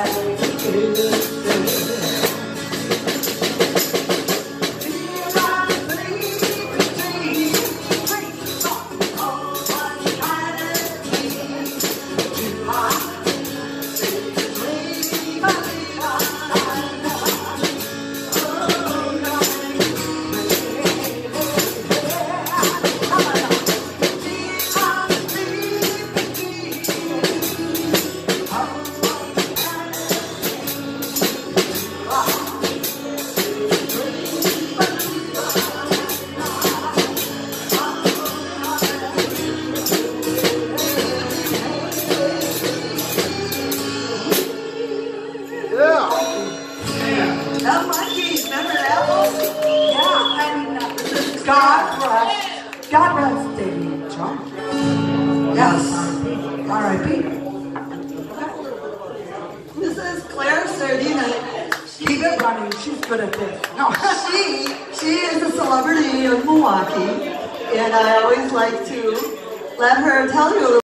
ThevMonkeys, remember that one? Yeah, and God rest Davy Jones. Yes, R.I.P. This is Claire Sardina. Keep it running, she's good at this. No, she is a celebrity in Milwaukee, and I always like to let her tell you a little